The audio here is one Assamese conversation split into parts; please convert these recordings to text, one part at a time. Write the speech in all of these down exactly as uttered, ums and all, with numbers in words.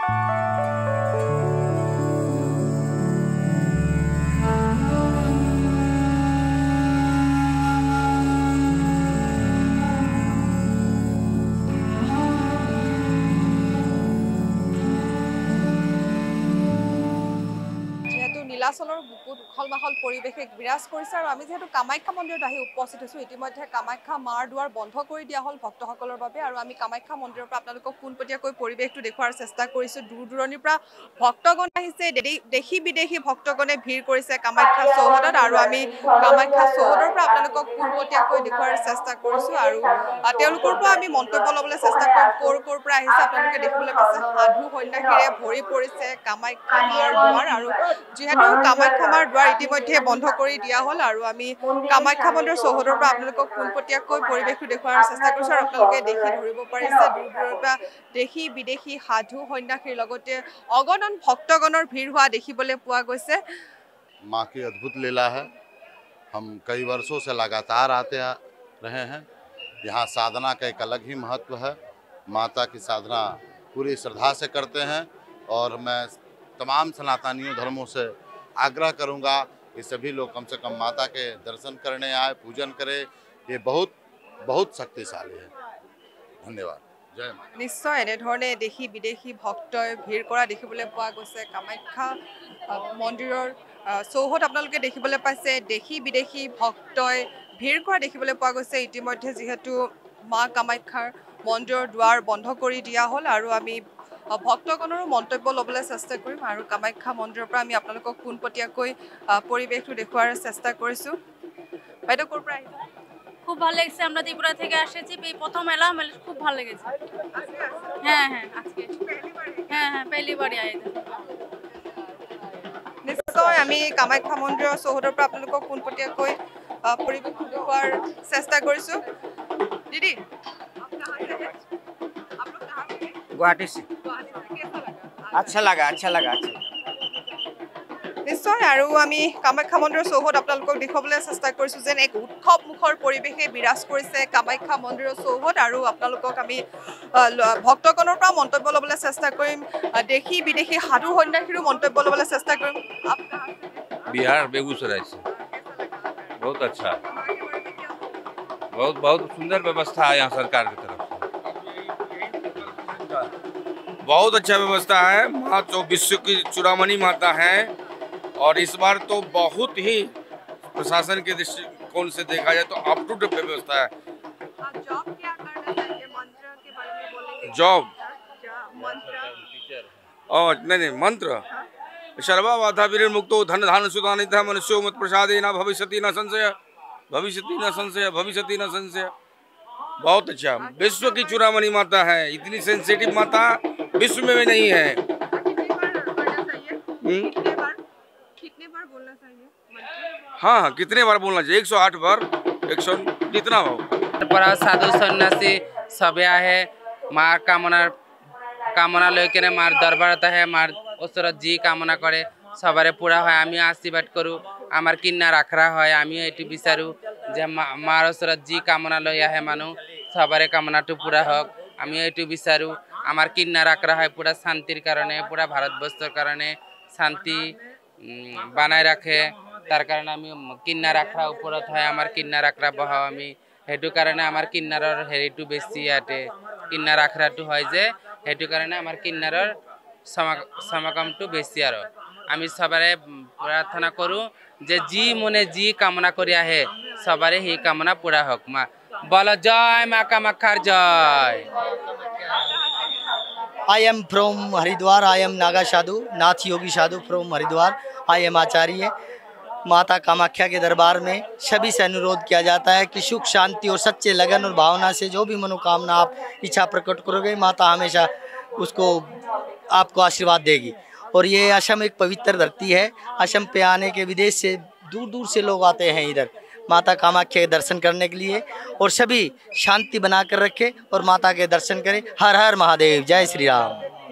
নীলাচলৰ বুকুত উখল মাখল পৰিৱেশে বিৰাজ কৰিছে আৰু আমি যেহেতু কামাখ্যা মন্দিৰত আহি উপস্থিত হৈছোঁ ইতিমধ্যে কামাখ্যা মাৰ দুৱাৰ বন্ধ কৰি দিয়া হ'ল ভক্তসকলৰ বাবে আৰু আমি কামাখ্যা মন্দিৰৰ পৰা আপোনালোকক পোনপটীয়াকৈ পৰিৱেশটো দেখুৱাৰ চেষ্টা কৰিছোঁ দূৰ দূৰণিৰ পৰা ভক্তগণ আহিছে দেশী বিদেশী ভক্তগণে ভিৰ কৰিছে কামাখ্যা চৌহদত আৰু আমি কামাখ্যা চৌহদৰ পৰা আপোনালোকক পোনপটীয়াকৈ দেখুৱাৰ চেষ্টা কৰিছোঁ আৰু তেওঁলোকৰ পৰা আমি মন্তব্য ল'বলৈ চেষ্টা কৰিম ক'ৰ ক'ৰ পৰা আহিছে আপোনালোকে দেখিবলৈ পাইছে সাধু সন্যাসীৰে ভৰি পৰিছে কামাখ্যা মাৰ দুৱাৰ আৰু যিহেতু কামাখ্যা মাৰ দুৱাৰ ইতিমধ্যে বন্ধ কৰি দিয়া হ'ল আৰু আমি কামাখ্যা মন্দিৰৰ চৌহদৰ পৰা আপোনালোকক পোনপটীয়াকৈ পৰিৱেশটো দেখুৱাৰ চেষ্টা কৰিছোঁ আৰু আপোনালোকে দেখি ধৰিব পাৰিছে দূৰ দূৰৰ পৰা দেশী বিদেশী সাধু সন্যাসীৰ লগতে অগণন ভক্তগণৰ ভিৰ হোৱা দেখিবলৈ পোৱা গৈছে। माँ की अद्भुत लीला है। हम कई वर्षों से लगातार आते रहे हैं। यहाँ साधना का एक अलग ही महत्व है। माता की साधना पूरी श्रद्धा से करते हैं और मैं तमाम सनातनियों धर्मों से आग्रह करूंगा कि सभी लोग कम से कम माता के दर्शन करने आए, पूजन करें। ये बहुत बहुत शक्तिशाली है। धन्यवाद। जय माता। निश्चय এনেধৰণে দেশী বিদেশী ভক্তই ভিৰ কৰা দেখিবলৈ পোৱা গৈছে কামাখ্যা মন্দিৰৰ চৌহদ আপোনালোকে দেখিবলৈ পাইছে দেশী বিদেশী ভক্তই ভিৰ কৰা দেখিবলৈ পোৱা গৈছে ইতিমধ্যে যিহেতু মা কামাখ্যাৰ মন্দিৰৰ দুৱাৰ বন্ধ কৰি দিয়া হ'ল আৰু আমি ভক্তগণৰো মন্তব্য ল'বলৈ চেষ্টা কৰিম আৰু কামাখ্যা মন্দিৰৰ পৰা আমি আপোনালোকক পোনপটীয়াকৈ পৰিৱেশটো দেখুৱাৰ চেষ্টা কৰিছোঁ। বাইদেউ ক'ৰ পৰা আহিছে? খুব ভালো লেগেছে আমরা ত্রিপুরা থেকে এসেছি এই প্রথম এলাম খুব ভালো লেগেছে। হ্যাঁ হ্যাঁ আজকে হ্যাঁ হ্যাঁ পहली बार आए थे। নিশ্চয় আমি কামাখ্যা মন্দিৰৰ চৌহদৰ পৰা আপোনালোকক পোনপটীয়াকৈ পৰিৱেশটো দেখুৱাৰ চেষ্টা কৰিছোঁ। दीदी गुवाहाटी से अच्छा लगा अच्छा लगा अच्छा নিশ্চয় আৰু আমি কামাখ্যা মন্দিৰৰ চৌহদ আপোনালোকক দেখুৱাবলৈ চেষ্টা কৰিছোঁ যেন এক উৎসৱ মুখৰ পৰিৱেশে বিৰাজ কৰিছে কামাখ্যা মন্দিৰৰ চৌহদ আৰু আপোনালোকক আমি ভক্তগণৰ পৰা মন্তব্য ল'বলৈ চেষ্টা কৰিম দেশী বিদেশী সাধু সন্যাসীৰো মন্তব্য ল'বলৈ চেষ্টা কৰিম। बिहार बेगूसराय से बहुत अच्छा बहुत बहुत सुंदर व्यवस्था है यहाँ सरकार की तरफ से बहुत अच्छा व्यवस्था है। माँ तो विश्व की चूड़ामणि माता है और इस बार तो बहुत ही प्रशासन के दृष्टिकोण से देखा जाए तो अप टू डेट व्यवस्था है। जॉब और नहीं नहीं मंत्र सर्वा बाधा विनिर्मुक्तो धन धान सुधानित मनुष्यो मत प्रसादे न भविष्यति न संशय भविष्यति न संशय भविष्यति न संशय। बहुत अच्छा विश्व की चूड़ामणि माता है। इतनी सेंसिटिव माता विश्व में भी नहीं है। हाँ हाँ कितने बार बोलना चाहिए? एक सौ आठ बार एक सौ कितना हो পৰা সাধু সন্ন্যাসী সবে আহে মাৰ কামনাৰ কামনা লৈ কেনে মাৰ দৰবাৰত আহে মাৰ ওচৰত যি কামনা কৰে সবাৰে পূৰা হয়। আমি আশীৰ্বাদ কৰোঁ আমাৰ কিনাৰ আখৰা হয় আমিও এইটো বিচাৰোঁ যে মাৰ ওচৰত যি কামনা লৈ আহে মানুহ সবাৰে কামনাটো পূৰা হওক আমিও এইটো বিচাৰোঁ। আমাৰ কিনাৰ আখৰা হয় পূৰা শান্তিৰ কাৰণে পূৰা ভাৰতবৰ্ষৰ কাৰণে শান্তি বানাই ৰাখে তাৰ কাৰণে আমি কিনাৰ আখৰা ওপৰত হয় আমাৰ কিনাৰ আখৰা বহাওঁ আমি সেইটো কাৰণে আমাৰ কিনাৰৰ হেৰিটো বেছি ইয়াতে কিনাৰ আখৰাটো হয় যে সেইটো কাৰণে আমাৰ কিনাৰৰ সমাগমটো বেছি আৰু আমি সবাৰে প্ৰাৰ্থনা কৰোঁ যে যি মনে যি কামনা কৰি আহে সবাৰে সেই কামনা পূৰা হওক। মা বল জয় মা কামাখ্যাৰ জয়। I am from Haridwar. I am Naga Sadhu, Nath Yogi Sadhu from Haridwar. I am Acharya. माता कामाख्या के दरबार में सभी से अनुरोध किया जाता है कि सुख शांति और सच्चे लगन और भावना से जो भी मनोकामना आप इच्छा प्रकट करोगे माता हमेशा उसको आपको आशीर्वाद देगी। और ये असम एक पवित्र धरती है। असम पे आने के विदेश से दूर दूर से लोग आते हैं इधर माता कामाख्या के दर्शन करने के लिए और सभी शांति बना कर रखें और माता के दर्शन करें। हर हर महादेव। जय श्री राम।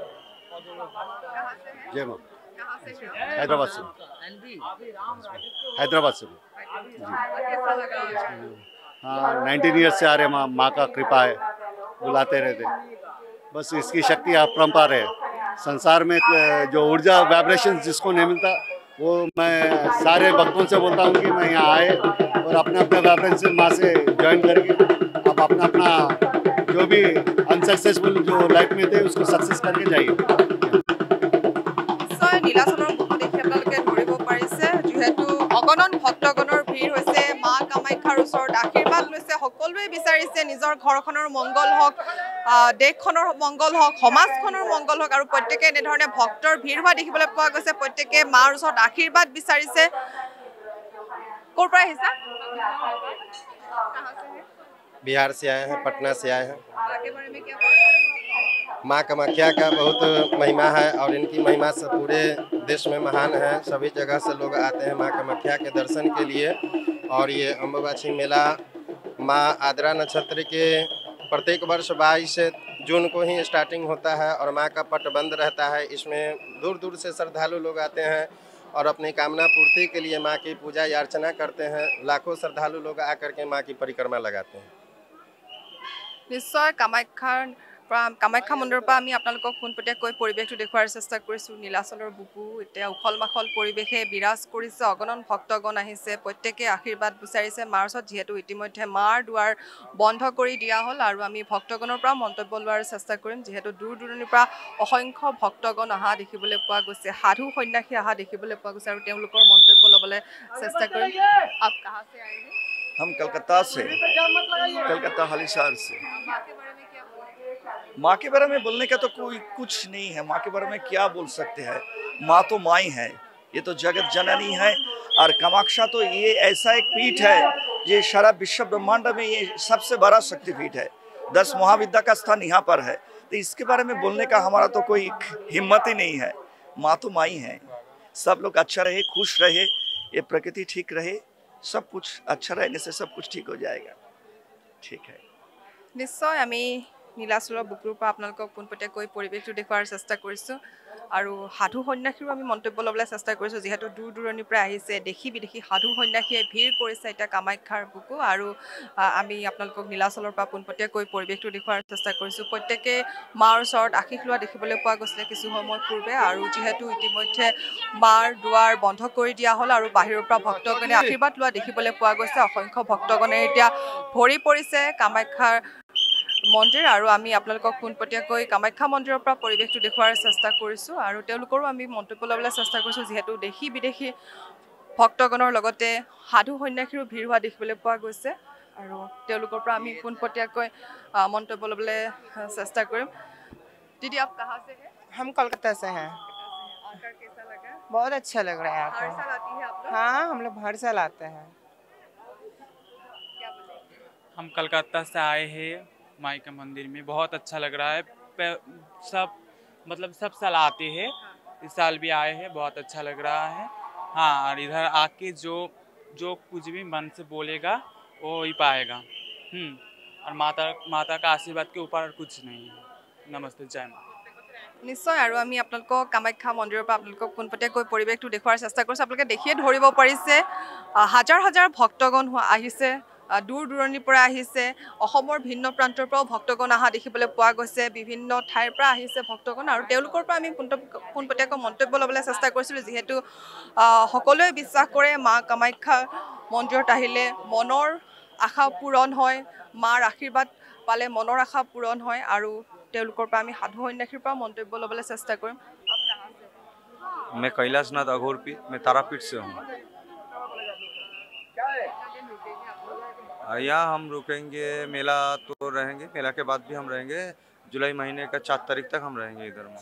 जय माँ। हैदराबाद से हैदराबाद से हाँ नाइनटीन ईयर्स से आ रहे माँ माँ का कृपा है बुलाते रहते बस इसकी शक्ति अपरंपार है संसार में जो ऊर्जा वाइब्रेशन जिसको नहीं मिलता, वो मैं सारे भक्तों से बोलता हूँ कि मैं यहाँ आए और अपने अपने वाइब्रेशन माँ से ज्वाइन करके आप अपना अपना जो भी अनसक्सेसफुल जो लाइफ में थे उसको सक्सेस करके जाइए। নীলাচলৰ বুকু দেখি আপোনালোকে ধৰিব পাৰিছে, যিহেতু অগণন ভক্তগণৰ ভিৰ হৈছে, মা কামাখ্যাৰ ওচৰত আশীৰ্বাদ লৈছে। সকলোৱে বিচাৰিছে নিজৰ ঘৰখনৰ মংগল হওক, দেশখনৰ মংগল হওক, সমাজখনৰ মংগল হওক, আৰু প্ৰত্যেকে এনেধৰণে ভক্তৰ ভিৰ হোৱা দেখিবলৈ পোৱা গৈছে। প্ৰত্যেকে মাৰ ওচৰত আশীৰ্বাদ বিচাৰিছে। ক'ৰ পৰা আহিছা? बिहार से आए हैं, पटना से आए हैं। माँ कामाख्या का बहुत महिमा है और इनकी महिमा से पूरे देश में महान है। सभी जगह से लोग आते हैं माँ कामाख्या के दर्शन के लिए। और ये अम्बुबाची मेला माँ आद्रा नक्षत्र के प्रत्येक वर्ष बाईस जून को ही स्टार्टिंग होता है और माँ का पट बंद रहता है। इसमें दूर दूर से श्रद्धालु लोग आते हैं और अपनी कामना पूर्ति के लिए माँ की पूजा या अर्चना करते हैं। लाखों श्रद्धालु लोग आकर के माँ की परिक्रमा लगाते हैं। निश्चय कामाख्यार কামাখ্যা মন্দিৰৰ পৰা আমি আপোনালোকক পোনপটীয়াকৈ পৰিৱেশটো দেখুৱাৰ চেষ্টা কৰিছোঁ। নীলাচলৰ বুকু এতিয়া উখল মাখল পৰিৱেশে বিৰাজ কৰিছে। অগণন ভক্তগণ আহিছে, প্ৰত্যেকে আশীৰ্বাদ বিচাৰিছে মাৰ ওচৰত। যিহেতু ইতিমধ্যে মাৰ দুৱাৰ বন্ধ কৰি দিয়া হ'ল আৰু আমি ভক্তগণৰ পৰা মন্তব্য লোৱাৰ চেষ্টা কৰিম। যিহেতু দূৰ দূৰণিৰ পৰা অসংখ্য ভক্তগণ অহা দেখিবলৈ পোৱা গৈছে, সাধু সন্যাসী অহা দেখিবলৈ পোৱা গৈছে আৰু তেওঁলোকৰ মন্তব্য ল'বলৈ চেষ্টা কৰিম। আপ कहां से आए हैं? हम कलकत्ता से, कलकत्ता हालिशहर से। माँ के बारे में बोलने का तो कोई कुछ नहीं है। माँ के बारे में क्या बोल सकते हैं? माँ तो माँ ही है, ये तो जगत जननी है। और कामाख्या तो ये ऐसा एक पीठ है, ये सारा विश्व ब्रह्मांड में ये सबसे बड़ा शक्तिपीठ है। दस महाविद्या का स्थान यहाँ पर है, तो इसके बारे में बोलने का हमारा तो कोई हिम्मत ही नहीं है। माँ तो माँ ही है। सब लोग अच्छा रहे, खुश रहे, ये प्रकृति ठीक रहे, सब कुछ अच्छा रहने से सब कुछ ठीक हो जाएगा। ठीक है। निश्चय আমি নীলাচলৰ বুকুৰ পৰা আপোনালোকক পোনপটীয়াকৈ পৰিৱেশটো দেখুৱাৰ চেষ্টা কৰিছোঁ আৰু সাধু সন্যাসীৰো আমি মন্তব্য ল'বলৈ চেষ্টা কৰিছোঁ। যিহেতু দূৰ দূৰণিৰ পৰা আহিছে, দেশী বিদেশী সাধু সন্যাসীয়ে ভিৰ কৰিছে এতিয়া কামাখ্যাৰ বুকু আৰু আমি আপোনালোকক নীলাচলৰ পৰা পোনপটীয়াকৈ পৰিৱেশটো দেখুৱাৰ চেষ্টা কৰিছোঁ। প্ৰত্যেকে মাৰ ওচৰত আশীষ লোৱা দেখিবলৈ পোৱা গৈছিলে কিছু সময় পূৰ্বে আৰু যিহেতু ইতিমধ্যে মাৰ দুৱাৰ বন্ধ কৰি দিয়া হ'ল আৰু বাহিৰৰ পৰা ভক্তগণে আশীৰ্বাদ লোৱা দেখিবলৈ পোৱা গৈছে। অসংখ্য ভক্তগণে এতিয়া ভৰি পৰিছে কামাখ্যাৰ মন্দিৰ আৰু আমি আপোনালোকক পোনপটীয়াকৈ কামাখ্যা মন্দিৰৰ পৰা পৰিৱেশটো দেখুৱাৰ চেষ্টা কৰিছোঁ আৰু তেওঁলোকৰো আমি মন্তব্য ল'বলৈ চেষ্টা কৰিছোঁ। যিহেতু দেশী বিদেশী ভক্তগণৰ লগতে সাধু সন্যাসীৰো ভিৰ হোৱা দেখিবলৈ পোৱা গৈছে আৰু তেওঁলোকৰ পৰা আমি পোনপটীয়াকৈ মন্তব্য ল'বলৈ চেষ্টা কৰিম। दीदी आप कहाँ से हैं? हम कोलकाता से हैं। आकर कैसा लगा? बहुत अच्छा लग रहा है आपको। हर साल आती है आप लोग? हाँ, हम लोग हर साल आते हैं। क्या बोलेंगे? हम कलकत्ता से आए हैं माई के मंदिर में, बहुत अच्छा लग रहा है। सब मतलब सब साल आते हैं, इस साल भी आए हैं, बहुत अच्छा लग रहा है। हाँ, और इधर आके जो जो कुछ भी मन से बोलेगा वो ही पाएगा। हम्म और माता माता का आशीर्वाद के ऊपर कुछ नहीं है। नमस्ते, जय माँ। নিশ্চয় আৰু আমি আপোনালোকক কামাখ্যা মন্দিৰৰ পৰা আপোনালোকক পোনপটীয়াকৈ পৰিৱেশটো দেখুৱাৰ চেষ্টা কৰিছোঁ। আপোনালোকে দেখিয়ে ধৰিব পাৰিছে হাজাৰ হাজাৰ ভক্তগণ আহিছে, দূৰ দূৰণিৰ পৰা আহিছে, অসমৰ ভিন্ন প্ৰান্তৰ পৰাও ভক্তগণ অহা দেখিবলৈ পোৱা গৈছে। বিভিন্ন ঠাইৰ পৰা আহিছে ভক্তগণ আৰু তেওঁলোকৰ পৰা আমি পোনপটীয়াকৈ মন্তব্য ল'বলৈ চেষ্টা কৰিছিলোঁ। যিহেতু সকলোৱে বিশ্বাস কৰে মা কামাখ্যা মন্দিৰত আহিলে মনৰ আশা পূৰণ হয়, মাৰ আশীৰ্বাদ পালে মনৰ আশা পূৰণ হয় আৰু তেওঁলোকৰ পৰা আমি সাধু সন্যাসীৰ পৰা মন্তব্য ল'বলৈ চেষ্টা কৰিম। मैं कैलाशनाथ अघोरपीठ मैं तारापीठ से हूँ। यहाँ हम रुकेंगे, मेला तो रहेंगे, मेला के बाद भी हम रहेंगे। जुलाई महीने का चार तारीख तक हम रहेंगे इधर में।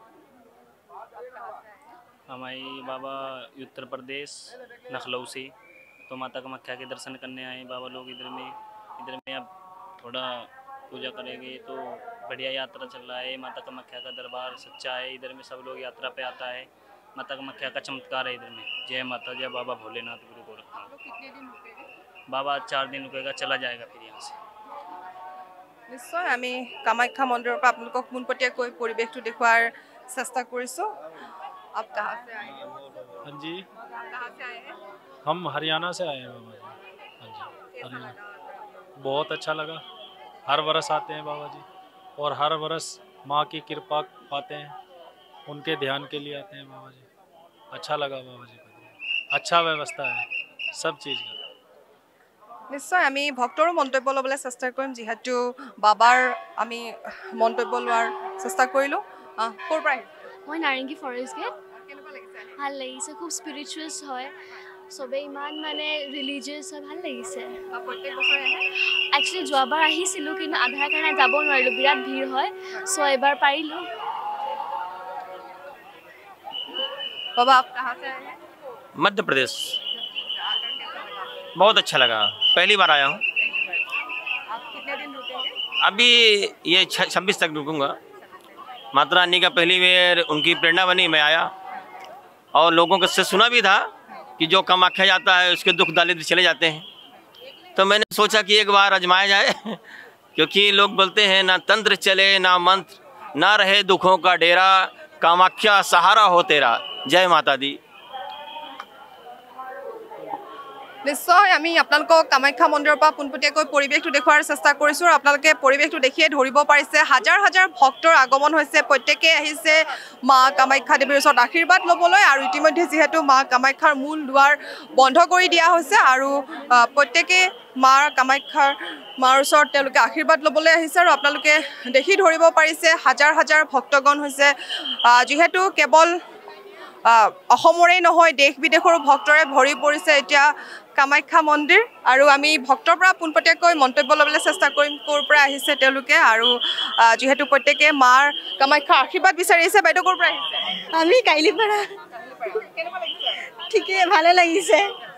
हमारी बाबा उत्तर प्रदेश लखनऊ से, तो माता कामाख्या के दर्शन करने आए बाबा लोग इधर में। इधर में अब थोड़ा पूजा करेंगे तो बढ़िया यात्रा चल रहा है। माता कामाख्या का दरबार सच्चा है, इधर में सब लोग यात्रा पे आता है। माता कामाख्या का चमत्कार है इधर में। जय माता, जय बाबा भोलेनाथ गुरु गोरखनाथ। बाबा चार दिन रुकेगा, चला जाएगा फिर यहाँ से। নিশ্চয় আমি কামাখ্যা মন্দিৰৰ পৰা আপোনালোকক পোনপটীয়াকৈ পৰিৱেশটো দেখুৱাৰ চেষ্টা কৰিছোঁ। आप कहाँ से आए हैं? हाँ जी, कहाँ से आए हैं? हम हरियाणा से आए हैं बाबा जी। हाँ जी, हरियाणा। बहुत अच्छा लगा। हर वर्ष आते हैं बाबा जी और हर वर्ष माँ की कृपा पाते हैं। उनके ध्यान के लिए आते हैं बाबा जी। अच्छा लगा बाबा जी को, अच्छा व्यवस्था है सब चीज़ का। নিশ্চয় আমি ভক্তৰো মন্তব্য ল'বলৈ চেষ্টা কৰিম যিহেতু বাবাৰ আমি মন্তব্য লোৱাৰ চেষ্টা কৰিলোঁ। ক'ৰ পৰা মই নাৰেংগী ফৰেষ্ট গেট। ভাল লাগিছে, খুব স্পিৰিচুৱেল হয়, চবে ইমান মানে ৰিলিজিয়াছ হয়, ভাল লাগিছে। একচুৱেলি যোৱাবাৰ আহিছিলোঁ কিন্তু আধাৰ কাৰণে যাব নোৱাৰিলোঁ, বিৰাট ভিৰ হয়, চ' এবাৰ পাৰিলোঁ। बाबा आप कहाँ से आए हैं? मध्य प्रदेश। बहुत अच्छा लगा, पहली बार आया हूँ। आप कितने दिन रुकेंगे? अभी ये छब्बीस तक रुकूंगा। माता रानी का पहली बार उनकी प्रेरणा बनी, मैं आया और लोगों को से सुना भी था कि जो कामाख्या जाता है उसके दुख दारिद्र चले जाते हैं, तो मैंने सोचा कि एक बार आजमाया जाए क्योंकि लोग बोलते हैं ना तंत्र चले ना मंत्र, ना रहे दुखों का डेरा, कामाख्या सहारा हो तेरा। जय माता दी। নিশ্চয় আমি আপোনালোকক কামাখ্যা মন্দিৰৰ পৰা পোনপটীয়াকৈ পৰিৱেশটো দেখুৱাৰ চেষ্টা কৰিছোঁ আৰু আপোনালোকে পৰিৱেশটো দেখিয়ে ধৰিব পাৰিছে হাজাৰ হাজাৰ ভক্তৰ আগমন হৈছে, প্ৰত্যেকে আহিছে মা কামাখ্যা দেৱীৰ ওচৰত আশীৰ্বাদ ল'বলৈ আৰু ইতিমধ্যে যিহেতু মা কামাখ্যাৰ মূল দুৱাৰ বন্ধ কৰি দিয়া হৈছে আৰু প্ৰত্যেকে মা কামাখ্যাৰ মাৰ ওচৰত তেওঁলোকে আশীৰ্বাদ ল'বলৈ আহিছে আৰু আপোনালোকে দেখি ধৰিব পাৰিছে হাজাৰ হাজাৰ ভক্তগণ হৈছে, যিহেতু কেৱল অসমৰে নহয় দেশ বিদেশৰো ভক্তৰে ভৰি পৰিছে এতিয়া কামাখ্যা মন্দিৰ আৰু আমি ভক্তৰ পৰা পোনপটীয়াকৈ মন্তব্য ল'বলৈ চেষ্টা কৰিম ক'ৰ পৰা আহিছে তেওঁলোকে আৰু যিহেতু প্ৰত্যেকে মাৰ কামাখ্যাৰ আশীৰ্বাদ বিচাৰি আহিছে। বাইদেউ ক'ৰ পৰা আহিছে? আমি কাইলিপাৰা। ঠিকে ভালে লাগিছে।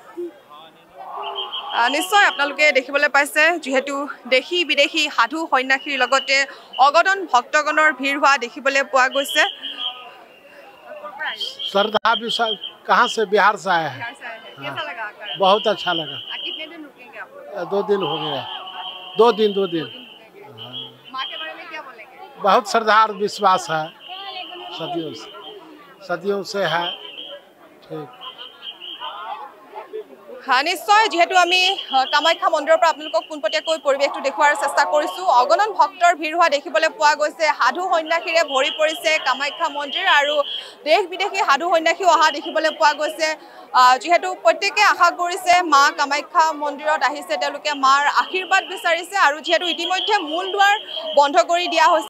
নিশ্চয় আপোনালোকে দেখিবলৈ পাইছে যিহেতু দেশী বিদেশী সাধু সন্যাসীৰ লগতে অগণন ভক্তগণৰ ভিৰ হোৱা দেখিবলৈ পোৱা গৈছে। श्रद्धा विश्वास कहाँ से? बिहार से आया है। कैसा लगा आकर? बहुत अच्छा लगा। कितने दिन रुकेंगे आप लोग? दो दिन हो गया, दो दिन दो दिन। माँ के बारे में क्या बोलेंगे? बहुत श्रद्धा और विश्वास है, सदियों से सदियों से है। ठीक हाँ निश्चय যিহেতু আমি কামাখ্যা মন্দিৰৰ পৰা আপোনালোকক পোনপটীয়াকৈ পৰিৱেশটো দেখুৱাৰ চেষ্টা কৰিছোঁ, অগণন ভক্তৰ ভিৰ হোৱা দেখিবলৈ পোৱা গৈছে, সাধু সন্যাসীৰে ভৰি পৰিছে কামাখ্যা মন্দিৰ আৰু দেশ বিদেশী সাধু সন্যাসীও অহা দেখিবলৈ পোৱা গৈছে, যিহেতু প্ৰত্যেকে আশা কৰিছে মা কামাখ্যা মন্দিৰত আহিছে তেওঁলোকে মাৰ আশীৰ্বাদ বিচাৰিছে আৰু যিহেতু ইতিমধ্যে মূল দুৱাৰ বন্ধ কৰি দিয়া হৈছে।